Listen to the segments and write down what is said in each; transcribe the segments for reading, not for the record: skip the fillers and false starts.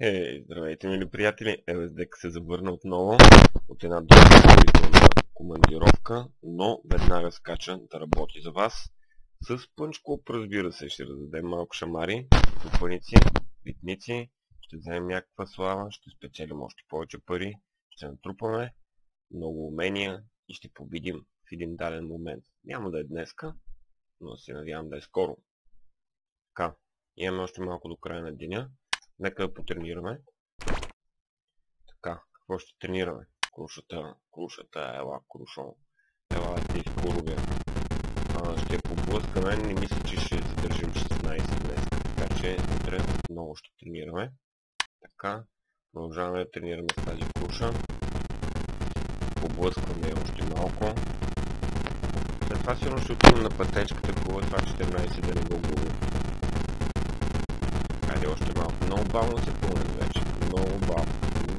Здравейте, мили приятели! ЛСД се завърна отново от една доста строителна командировка, но веднага скача да работи за вас. С пънчклуб, разбира се, ще раздадем малко шамари, купаници, битници, ще вземем някаква слава, ще спечелим още повече пари, ще натрупаме много умения и ще победим в един даден момент. Няма да е днеска, но се надявам да е скоро. Така, имаме още малко до края на деня. Нека да потренираме. Така, какво ще тренираме? Крушата, ела, крушо. Ела, ти в курове. Ще поблъскаме, не мисля, че ще задържим 16 днес. Така че утре отново ще тренираме. Така, продължаваме да тренираме с тази круша. Поблъскваме още малко. След това сигурно ще отидем на пътечката, това 14 да не го губим. Хайде още малко. Много бавно се пълнем вече. Много бавно.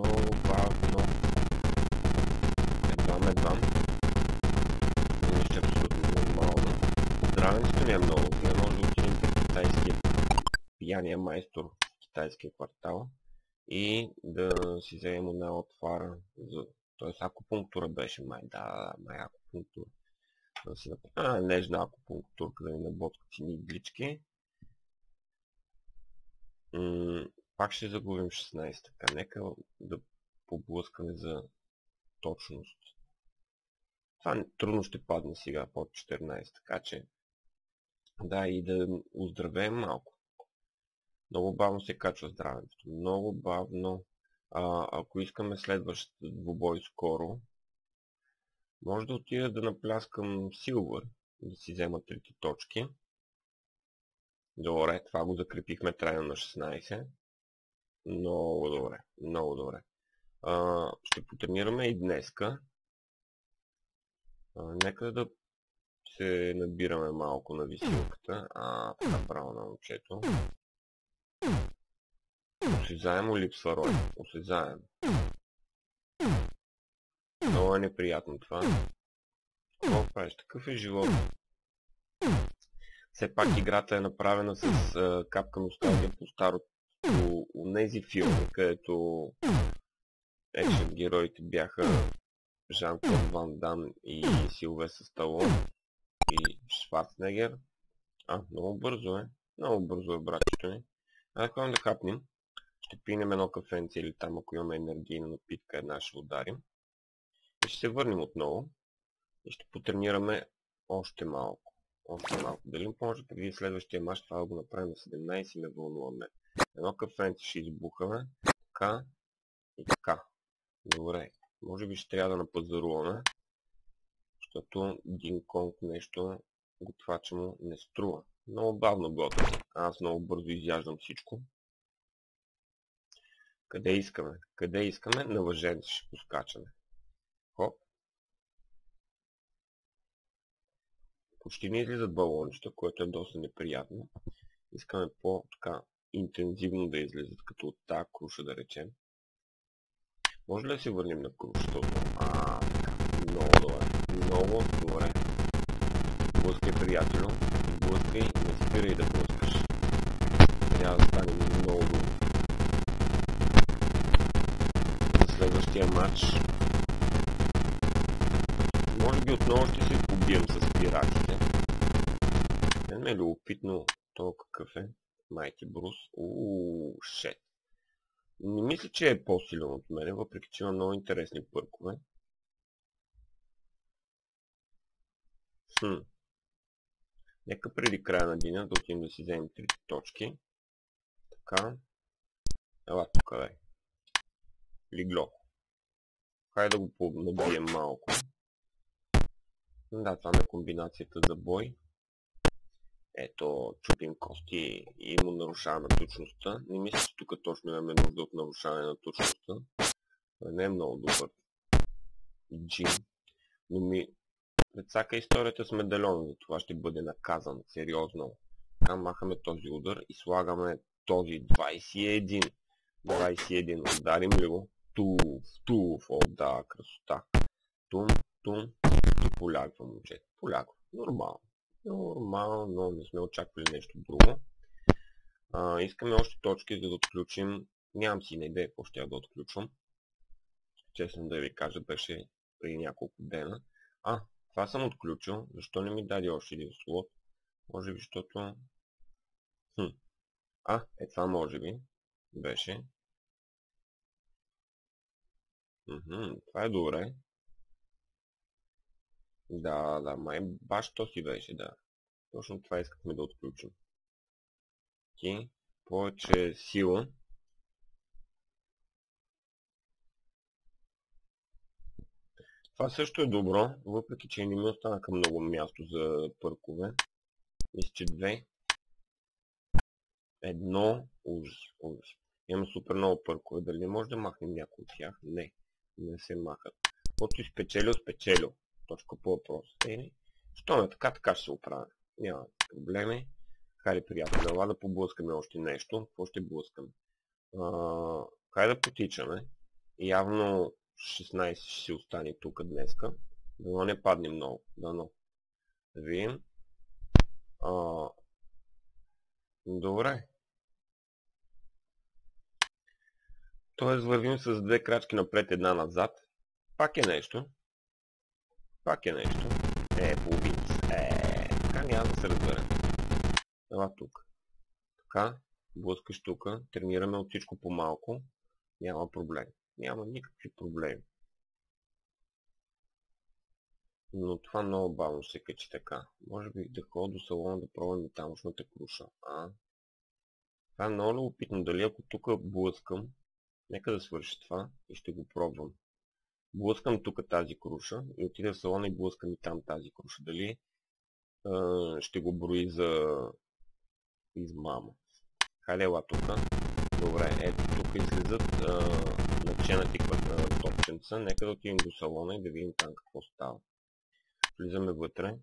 Едвам. Нищо абсолютно нормално. Здравенството не е много. Ние може да отидем при китайския пияния майстор в китайския квартал и да си вземем една отвара. Тоест акупунктура беше май. Май акупунктура. Да си направим нежна акупунктурка да ни наботкат ни иглички. Пак ще загубим 16, така нека да поблъскаме за точност. Това трудно ще падне сега под 14, така че да, и да оздравеем малко. Много бавно се качва здравето. Много бавно. Ако искаме следващ двубой скоро, може да отида да напляскам Силвър, да си взема трите точки. Добре, това го закрепихме трайно на 16. Много добре. Ще потренираме и днеска. Нека да се набираме малко на висилката. Така право на момчето. Осезаемо липсва рой. Осезаемо. Много е неприятно това. Какво правиш? Такъв е живот. Все пак играта е направена с капка носталгия по старото онези филми, където екшен героите бяха Жан-Клод Ван Дам и Силвестър Сталон и Шварценегер. Много бързо е. Много бързо е, братчето ми. Ходим да хапнем. Ще пинем едно кафенце или там, ако имаме енергийна напитка, една ще ударим. И ще се върнем отново. И ще потренираме още малко. Дали може преди следващия мач това да го направим на 17 и не вълнуваме. Едно кафенце ще избухаме. Така и така. Добре. Може би ще трябва да напазаруваме. Защото Динг Конг нещо готвача му не струва. Много бавно готвя. Аз много бързо изяждам всичко. Къде искаме? На въженце ще поскачаме. Хоп. Почти не излизат балончета, което е доста неприятно. Искаме по-така интензивно да излизат, като от тази круша да речем. Може ли да се върнем на крушата? Така. Много добре. Блъскай, приятелю. Блъскай, не спирай да блъскаш. Трябва да стане много добре. За следващия матч може би отново ще се побием с пиратите. Не ме е любопитно то какъв е. Майти Брус. Шет. Не мисля, че е по-силен от мене, въпреки че има много интересни пъркове. Нека преди края на деня да отидем да си вземем трите точки. Така. Ела тук, бе. Лигло. Хайде да го набием малко. Да, това е комбинацията за бой. Ето, чупим кости и му нарушаваме точността. Не мисля, че тук точно имаме нужда от нарушаване на точността. Не е много добър джим. Но пред всяка историята с медальон, за това ще бъде наказан. Сериозно. Така махаме този удар и слагаме този 21. 21. Ударим ли го? Туф. О, да, красота. Тум. И полягва, момчета. Полягва. Нормално, не сме очаквали нещо друго. Искаме още точки, за да отключим Нямам си на идея какво ще да отключвам. Честно да ви кажа, беше преди няколко дена. Това съм отключил. Защо не ми даде още един слот? Може би, защото... Това може би беше. Това е добре. Да, май баш то си беше, да. Точно това искахме да отключим. Повече сила. Това също е добро, въпреки че не ми останаха много място за пъркове. Мисля, че 2. 1. Ужас. Имаме супер много пъркове. Дали не може да махнем някой от тях? Не се махат. Каквото си спечелил. Точка по въпрос. Що не така ще се оправя. Няма проблеми. Хайде, приятели, ела да поблъскаме още нещо. Какво ще блъскаме? Хайде да потичаме. Явно 16 ще си остане тук днеска. Дано не падне много. Дано. Да видим. Добре. Тоест вървим с 2 крачки напред, една назад. Пак е нещо. Половинца. Така няма да се разберем. Ела тук. Така. Блъскаш тук. Тренираме от всичко по-малко. Няма проблем. Няма никакви проблеми. Но това много бавно се качи така. Може би да ходя до салона да пробвам и тамошната круша. Това е много любопитно. Дали ако тук блъскам, нека да свърши това и ще го пробвам. Блъскам тук тази круша и отида в салона и блъскам и там тази круша. Дали ще го брои за измама. Хайде, ела тук. Добре, ето тук излизат наченати топченца. Нека да отидем до салона и да видим там какво става. Влизаме вътре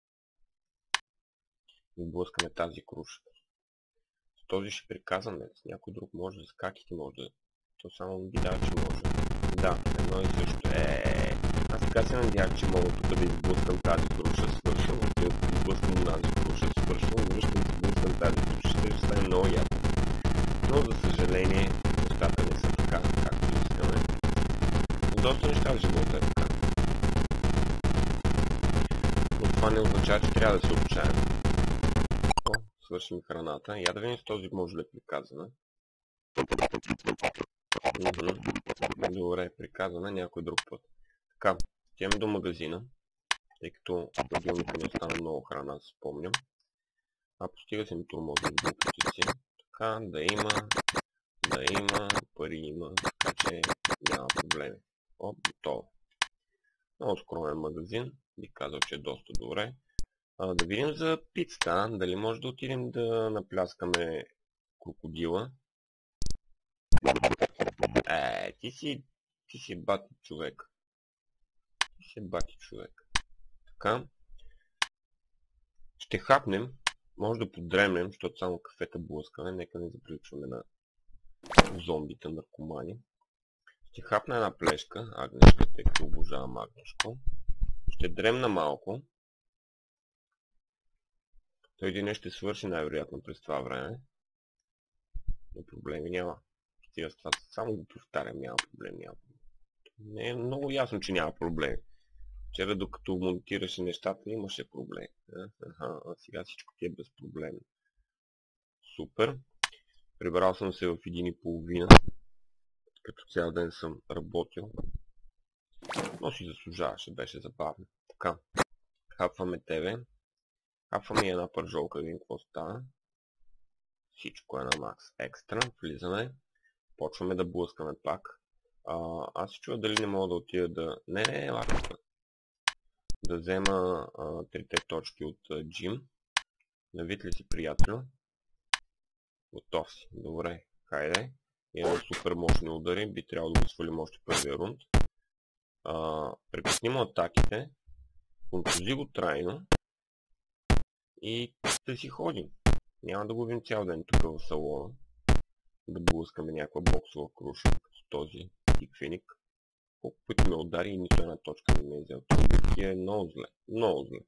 и блъскаме тази круша. С този ще приказваме. С някой друг може, с каките може да... То само ми дава, че може. Да, едно и също. Аз така се надявах, че мога тук да изблъскам тази круша, свършвам. Изблъскам тази круша, свършвам. Връщам се, блъскам тази круша. Ще стане много яко. Но за съжаление, нещата не са така, както искаме. Доста неща в живота е така. Но това не означава, че трябва да се отчаяем. Свършим храната. Я да видим с този може ли приказване. Добре, приказваме някой друг път. Така, отиваме до магазина, тъй като хладилника ми остана много храна, спомням. Постига се ми турмози в буквите си. Така, да има, пари има, така че няма проблеми. Готово. Много скромен магазин, би казал, че е доста добре. Да видим за пицата, дали може да отидем да напляскаме крокодила. Ти си бати човек. Така. Ще хапнем. Може да подремнем, защото само кафета блъскаме. Нека не заприличваме на зомбите, наркомани. Ще хапна една плешка. Агнешка, тъй като обожавам агнешко. Ще дремна малко. Той един ще свърши най-вероятно през това време. Но проблеми няма. С това само го повтарям, няма проблем. Не е много ясно, че няма проблем. Вчера докато монтираше нещата имаше проблем. Сега всичко ти е безпроблемно. Супер. Прибрал съм се в 1:30. Като цял ден съм работил. Но си заслужаваше, беше забавно. Така. Хапваме тебе. Хапваме и една пържолка, да видим какво става. Всичко е на макс екстра. Влизаме. Почваме да блъскаме пак. Аз се чува дали не мога да отида да... Не, лаката. Да взема 3 точки от Джим. Навид ли си, приятел? Готов си. Добре. Хайде. Имаме супер мощни удари. Би трябвало да го свалим още първия рунд. Прекъсним атаките. Контузи го трайно. И да си ходим. Няма да губим цял ден тук в салона. Да блъскаме някаква боксова круша, като този тиквеник. Колко пъти ме удари и нито една точка не ме е взел. Това е много зле. Много зле.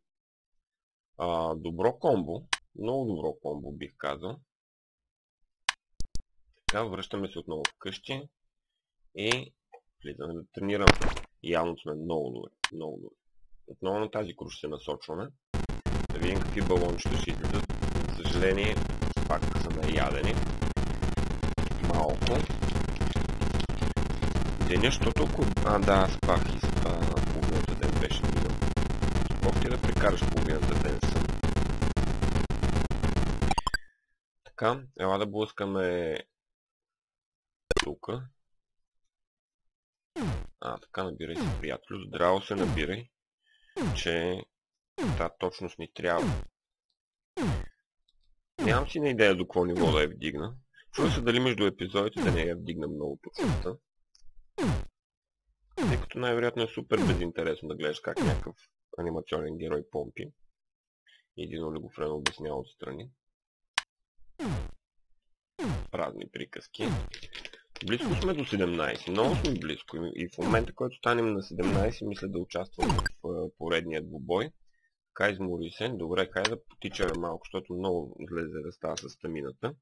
Добро комбо. Много добро комбо бих казал. Така, връщаме се отново вкъщи и влизаме да тренираме. Явно сме много добри. Отново на тази круша се насочваме. Да видим какви балончета ще излизат. За съжаление, пак са наядени. Малко. Деня, що толкова... да, спах и половината ден беше минал. Колко ти да прекараш половината ден сън? Така, ела да блъскаме тука. Така, набирай се, приятелю. Здраво се набирай, че тази точност ни трябва. Нямам си на идея до какво ниво да я вдигна. Чува се дали между епизодите да не я вдигна много точността. Тъй като най-вероятно е супер безинтересно да гледаш как някакъв анимационен герой помпи. И един олигофрен обяснява отстрани. Празни приказки. Близко сме до 17. Много сме близко. И в момента, който станем на 17, мисля да участвам в поредния двубой. Така, измори се. Добре, хайде да потичаме малко, защото много злезе да става с стамината.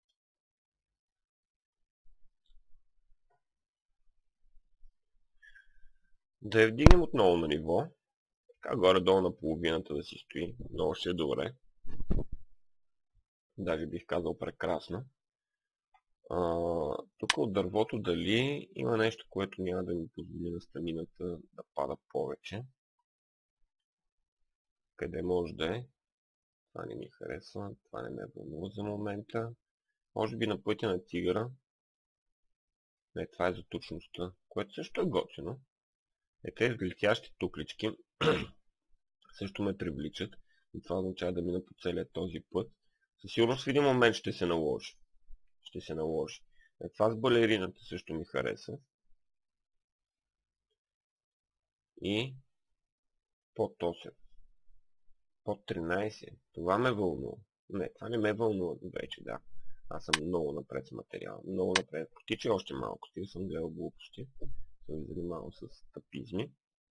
Да я вдигнем отново на ниво. Така, горе-долу на половината да си стои. Много ще е добре. Даже бих казал прекрасно. Тук от дървото дали има нещо, което няма да ми позволи на стамината да пада повече. Къде може да е? Това не ми харесва, това не ме вълнува за момента. Може би на пътя на тигъра. Не, това е за точността, което също е готино. Тези летящи туклички също ме привличат. И това означава да мина по целия този път. Със сигурност в един момент ще се наложи. Това с балерината също ми хареса. И под 8. Под 13. Това ме вълнува. Не, това не ме вълнува вече, да. Аз съм много напред с материал. Много напред. Потича още малко. Стига съм гледал глупости. Съм занимавал с тапизми.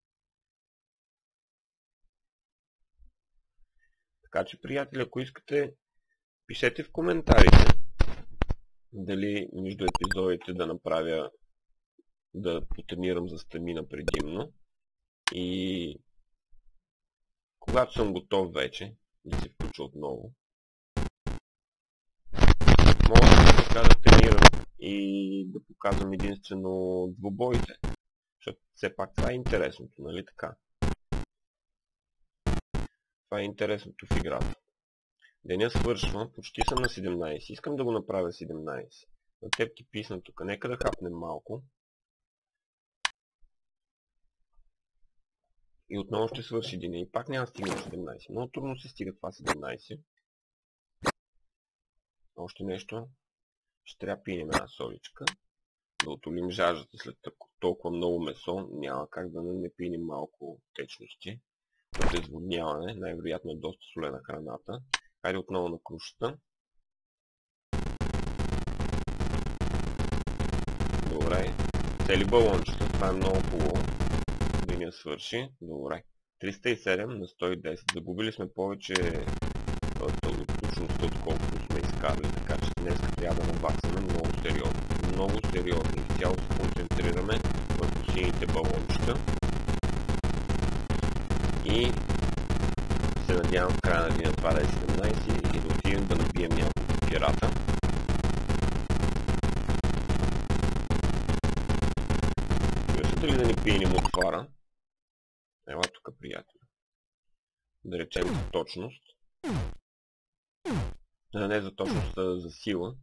Така че, приятели, ако искате, пишете в коментарите дали между епизодите да направя, да потренирам за стамина предимно. И когато съм готов вече, да се включа отново, мога така да тренирам и да показвам единствено двубоите. Защото все пак това е интересното, нали така? Това е интересното в играта. Деня свършва, почти съм на 17. Искам да го направя 17. На теб ти писна тук. Нека да хапнем малко. И отново ще свърши деня. И пак няма да стигна 17. Много трудно се стига това 17. Още нещо. Ще трябва да пинем една соличка. Да отолим жаждата след толкова много месо. Няма как да не пинем малко течности. Обезводняване. Най-вероятно е доста солена храната. Хайде отново на крушата. Добре. Цели балончета. Това е много хубаво. Деня свърши. Добре. 307 на 110. Загубили сме повече точността, отколкото сме изкарали. Така че днес трябва да набасаме много сериозно. Много сериозно. Изцяло се концентрираме върху сините балончета. И се надявам в края на деня това да е 17 и да отидем да набием няколко пирата. Чувствате ли да ни пинем отвара? Ела тук, приятели. Да речем за точност. Не за точност, а за сила.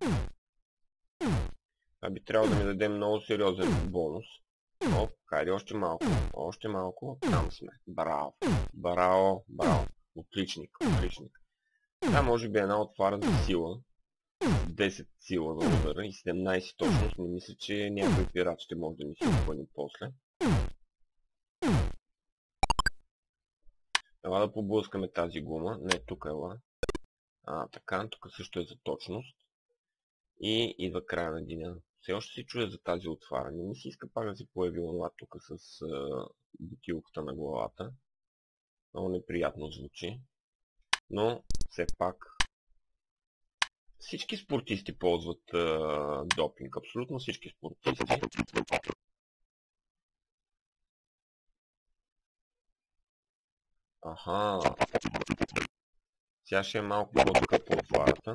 Това би трябвало да ми даде много сериозен бонус. Хайде още малко. Още малко. Там сме. Браво. Браво. Браво. Отличник. Отличник. Това може би е една отвара за сила. 10 сила на удара и 17 точност. Не мисля, че някой пират ще може да ми се отпъни после. Ела да поблъскаме тази гума. Не, тук ела. Така, тук също е за точност. И идва края на деня. Все още си чуя за тази отвара. Не ми се иска пак да се появи онова тук с бутилката на главата. Много неприятно звучи. Но все пак Всички спортисти ползват допинг. Абсолютно всички спортисти. Аха. Сега ще е малко по-скъпо отварата.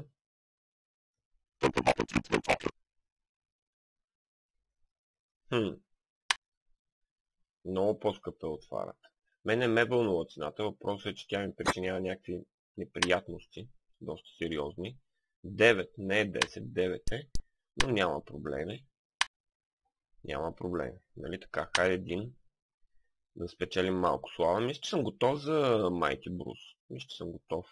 Много по-скъпа отварата. Мен не ме вълнува цената. Въпросът е, че тя ми причинява някакви неприятности. Доста сериозни. 9, не е 10, 9 е. Но няма проблеми. Няма проблеми. Нали така? Хайде един. Да спечелим малко слава. Мисля, че съм готов за Mighty Bruce. Мисля, че съм готов.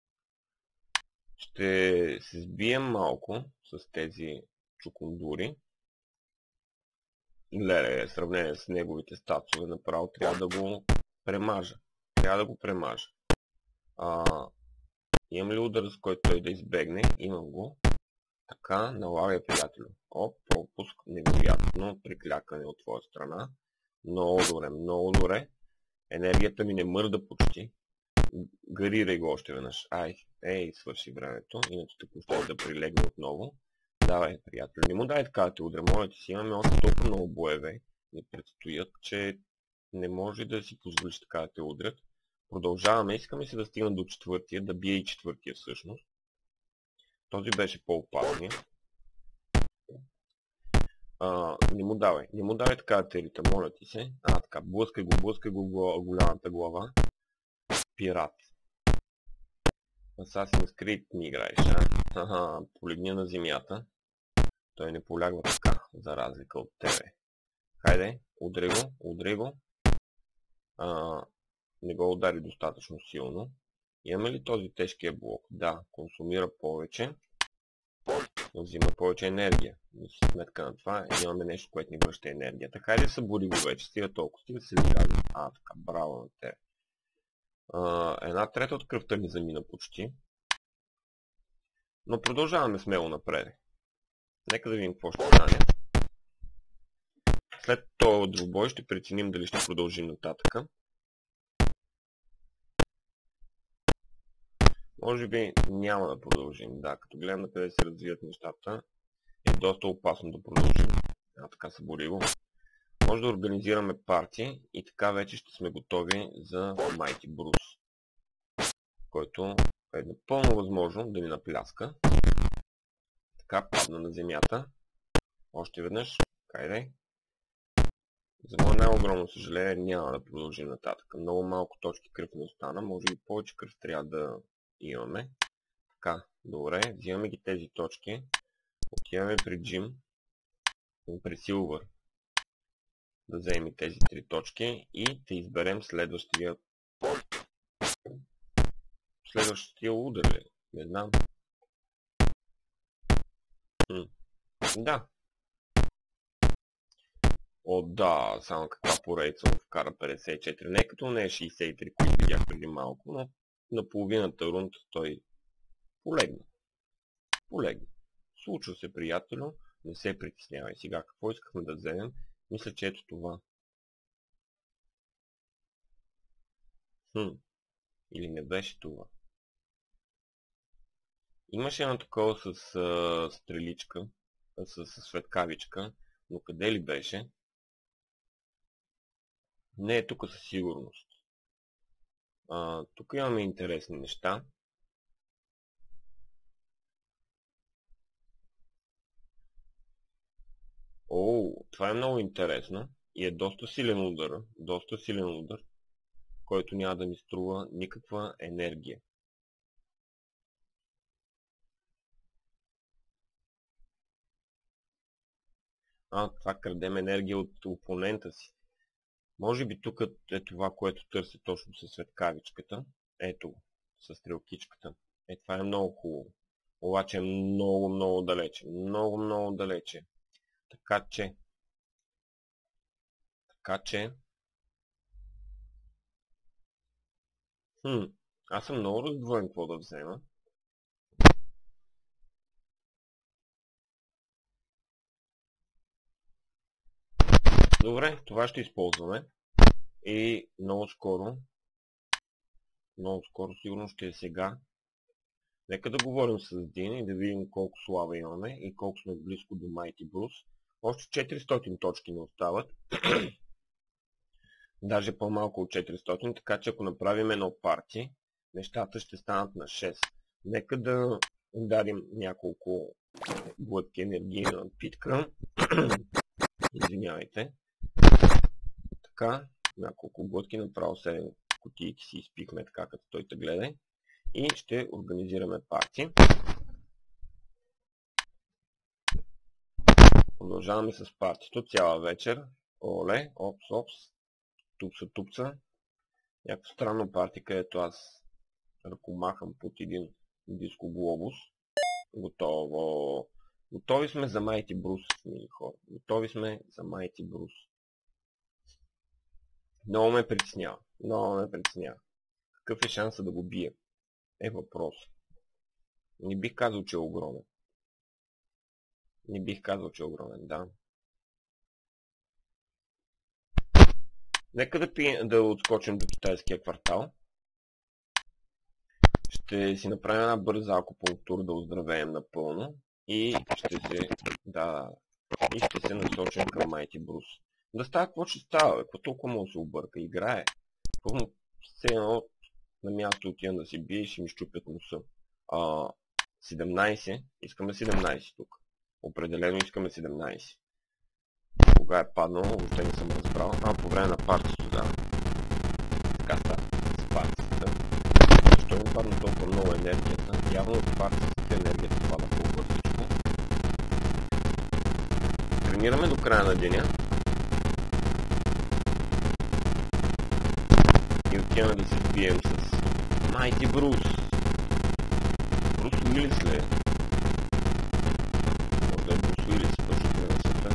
Ще се сбием малко с тези чукундури. Леле, в сравнение с неговите статсове, направо трябва да го премажа. Имам ли удар, с който той да избегне? Имам го. Така, налагай, приятелю. Пропуск. Невероятно приклякане от твоя страна. Много добре. Енергията ми не мърда почти. Гарирай го още веднъж. Свърши времето. Иначе така ще да прилегне отново. Давай, приятел. Не му дай така да те удря. Моля ти си, имаме още толкова много боеве не предстоят, че не може да си позволиш така да те удрят. Продължаваме. Искаме се да стигна до четвъртия, да бие и четвъртия всъщност. Този беше по-опасния. Не му давай така да те рита, моля ти се. Така, блъскай го в голямата глава. Пират. Assassin's Creed ми играеш, полегни на земята. Той не полягва така, за разлика от тебе. Хайде, удрей го. Не го удари достатъчно силно. Имаме ли този тежкия блок? Да, консумира повече. Взима повече енергия. За сметка на това имаме нещо, което ни връща енергията. Хайде, събуди го вече, стига се лигави. Така, браво на тебе. Една трета от кръвта ни замина почти. Но продължаваме смело напред. Нека да видим какво ще стане. След този двубой ще преценим дали ще продължим нататъка. Може би няма да продължим. Да, като гледам на къде се развият нещата, е доста опасно да продължим. Така събуди го. Може да организираме партии и така вече ще сме готови за Mighty Bruce, който е напълно възможно да ни напляска. Така, падна на земята. Още веднъж. Хайде. За мое най-огромно съжаление няма да продължим нататък. Много малко точки кръв не остана. Може би повече кръв трябва да имаме. Така, добре. Взимаме ги тези точки. Отиваме при Джим. При Силвър. Да вземем тези 3 точки и да изберем следващия удар ли? Не знам. Да. Да, само каква поредица му вкара 54. Не като не е 63, които видях преди малко, но на половината рунд той полегна. Случва се, приятелю, не се притеснявай. Сега какво искахме да вземем? Мисля, че ето това. Или не беше това? Имаше едно такова с стреличка, с светкавичка, но къде ли беше? Не е тук със сигурност. Тук имаме интересни неща. Това е много интересно и е доста силен удар, който няма да ми струва никаква енергия. Това крадем енергия от опонента си. Може би тук е това, което търси точно със светкавичката. Ето го, със стрелкичката. Това е много хубаво. Обаче е много далече. Много далече. Така че... Аз съм много раздвоен какво да взема. Добре, това ще използваме. И много скоро сигурно ще е сега, Нека да говорим с Дин и да видим колко слава имаме и колко сме близко до Mighty Bruce. Още 400 точки не остават. Даже по-малко от 400, така че ако направим едно парти, нещата ще станат на 6. Нека да ударим няколко глътки енергийна напитка. Извинявайте. Така, няколко глътки, направо 7 кутийки си изпихме така, като той те гледа. И ще организираме парти. Продължаваме с партито цяла вечер. Оле, опс, тупса. Някакво странно парти, където аз ръкомахам под един диско глобус. Готово. Готови сме за Mighty Bruce, мили хора. Готови сме за Mighty Bruce. Много ме притеснява. Какъв е шансът да го бия? Е въпрос. Не бих казал, че е огромен. Да. Нека да отскочим до китайския квартал. Ще си направим една бърза акупунктура да оздравеем напълно. И ще се насочим към Mighty Bruce. Да става какво ще става, какво толкова му се обърка, играе. Все едно на място отивам да си бие и ще ми щупят носа. 17, искаме 17 тук. Определено искаме 17. Кога е паднал, въобще не съм разбрал. По време на партито, да. Така става с партията. Защо ми падна толкова много енергията? Явно от партията енергията пада по-бързичко. Тренираме до края на деня. И отиваме да се бием с Mighty Bruce. Брус Уилис ли е? Може да е Брус Уилис, пътите на света.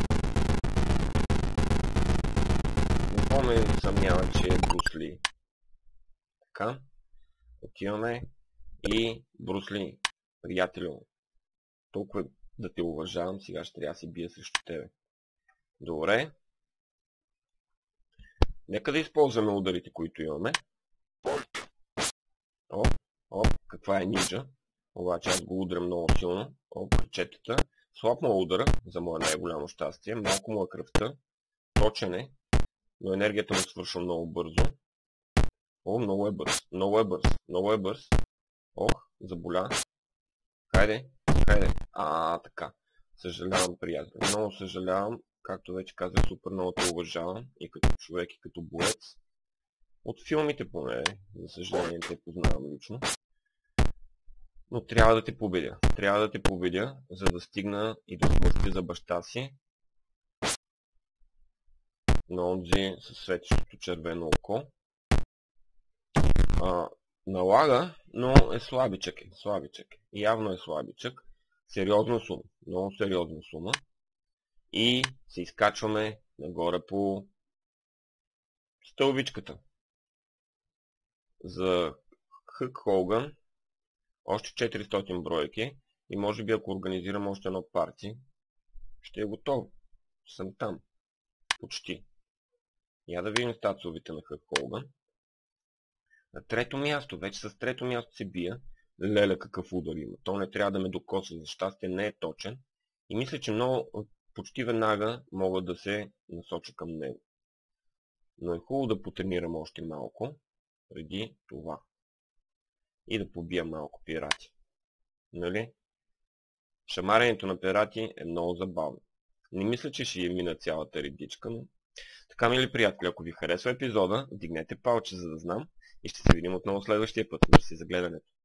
Не помня съмнява, че е Брус Ли. Така. Отиваме и Брус Ли, приятелю. Толкова да те уважавам, сега ще трябва да се бия срещу тебе. Добре. Нека да използваме ударите, които имаме. Каква е ниджа. Обаче аз го удрям много силно. Кръчетата. Слаб му е удара, за мое най-голямо щастие. Малко му е кръвта. Точен е. Но енергията му свършва много бързо. Много е бърз. Заболя. Хайде. Така. Съжалявам, приятел. Много съжалявам. Както вече казах, супер много те уважавам. И като човек, и като боец. От филмите поне, за съжаление, те познавам лично. Но трябва да те победя. За да стигна и да смъстя за баща си. На онзи със светещото червено око. Налага, но е слабичък. Явно е слабичък. Много сериозна сума. И се изкачваме нагоре по стълбичката. За Хък Холган още 400 бройки и може би ако организирам още едно парти, ще е готово. Съм там. Почти. Я да видим статусовите на Хък Холган. На трето място, вече с трето място се бия. Леле, какъв удар има. То не трябва да ме докосва, за щастие не е точен. И мисля, че почти веднага мога да се насоча към него. Но е хубаво да потренирам още малко преди това. И да побия малко пирати. Нали? Шамаренето на пирати е много забавно. Не мисля, че ще мина цялата редичка, но... Така, мили приятели, ако ви харесва епизода, вдигнете палче, за да знам. И ще се видим отново следващия път. Мерси за гледането.